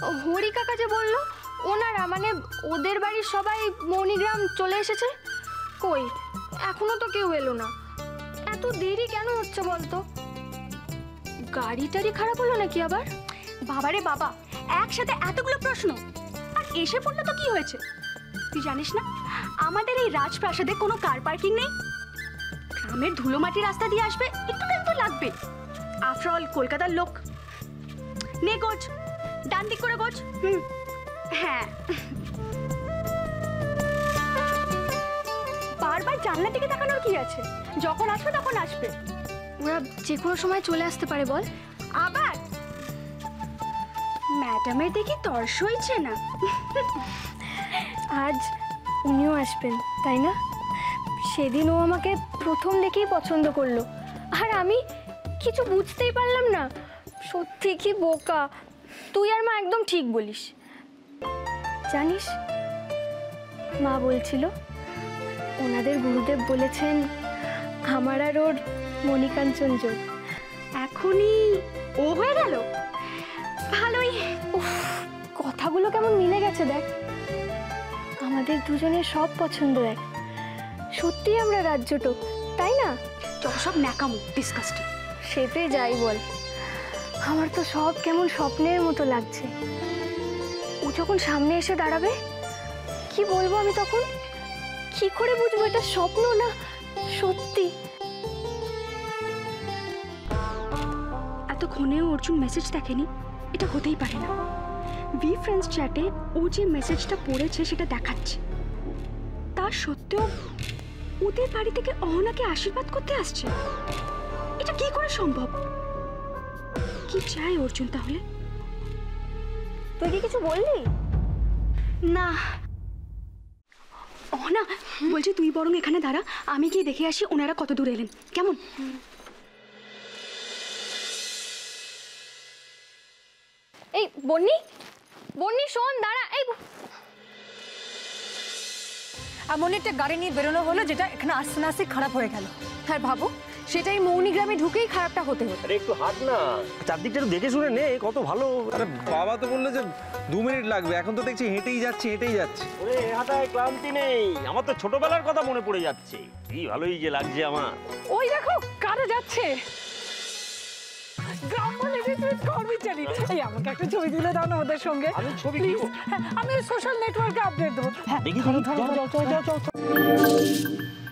হরি কাকা যে বললো ওনারা মানে ওদের বাড়ির সবাই মণিগ্রাম চলে এসেছে। কই এখনো তো কেউ এলো না, এত দেরি কেন হচ্ছে বলতো? গাড়ি টাড়ি খারাপ হলো নাকি আবার? বাবারে বাবা, একসাথে এতগুলো প্রশ্ন আর এসে পড়লো তো কি হয়েছে? তুই জানিস না আমাদের এই রাজপ্রাসাদে কোনো কার পার্কিং নেই। গ্রামের ধুলো মাটি রাস্তা দিয়ে আসবে, একটু টাইম তো লাগবে। আফটার অল কলকাতার লোক। নে গোছ, ডান দিক করে গোছ। হ্যাঁ, বারবার জানলা দিকে তাকানোর কি আছে? যখন আসবে তখন আসবে। ওরা যে কোনো সময় চলে আসতে পারে বল। আবার ম্যাডামের দেখি তর্স হইছে না। আজ উনিও আসবেন তাই না? সেদিন ও আমাকে প্রথম দেখেই পছন্দ করলো, আর আমি কিছু বুঝতেই পারলাম না। সত্যি কি বোকা! তুই আর মা একদম ঠিক বলিস। জানিস মা বলছিল ওনাদের গুরুদেব বলেছেন আমার আর ওর মণিকাঞ্চন যোগ। এখনই ও হয়ে গেল? ভালোই। উফ, কথাগুলো কেমন মিলে গেছে দেখ। আমাদের দুজনের সব পছন্দ এক। সত্যি আমরা রাজ্যটুক, তাই না? যত সব ন্যাকামো, ডিসকাস্টিং। সেতে যাই বল, আমার তো সব কেমন স্বপ্নের মতো লাগছে। ও যখন সামনে এসে দাঁড়াবে কি বলবো আমি তখন? কি করে বুঝবো এটা স্বপ্ন না সত্যি? এতক্ষণেও অর্জুন মেসেজ দেখেনি, এটা হতেই পারে না। উই ফ্রেন্ডস চ্যাটে ও যে মেসেজটা পড়েছে সেটা দেখাচ্ছে। তার সত্ত্বেও ওদের বাড়ি থেকে অহনাকে আশীর্বাদ করতে আসছে। এটা কি করে সম্ভব? কি চাই অর্জুন তাহলে? তুই কি কিছু বললি? না। অহনা বলছি তুই বরং এখানে দাঁড়া, আমি গিয়ে দেখে আসি ওনারা কত দূর এলেন, কেমন? এই বন্নি, বন্নি শোন দাঁড়া। এই এমন একটা গাড়ি নিয়ে বেরোনো হলো যেটা এখানে আস্তে আস্তে খারাপ হয়ে গেল। হ্যাঁ ভাবো, সেটাই মৌনিগ্রামে ঢুকেই খারাপটা হতে হতো। আরে একটু হাঁট না, চারদিকটা একটু দেখে শুনে নে, কত ভালো। আরে বাবা তো বললো যে 2 মিনিট লাগবে, এখন তো দেখছি হেঁটেই যাচ্ছে। ওরে হাঁটায় ক্লান্তি নেই, আমার তো ছোটবেলার কথা মনে পড়ে যাচ্ছে। কি ভালোই যে লাগছে আমার। ওই দেখো কারা যাচ্ছে, কর্মচারী। এই আমাকে একটা ছবি তুলে দাও না ওদের সঙ্গে। আমি ছবি প্লিজ, আমি সোশ্যাল নেটওয়ার্কে আপডেট দেবো। দেখি, চল চল চল চল।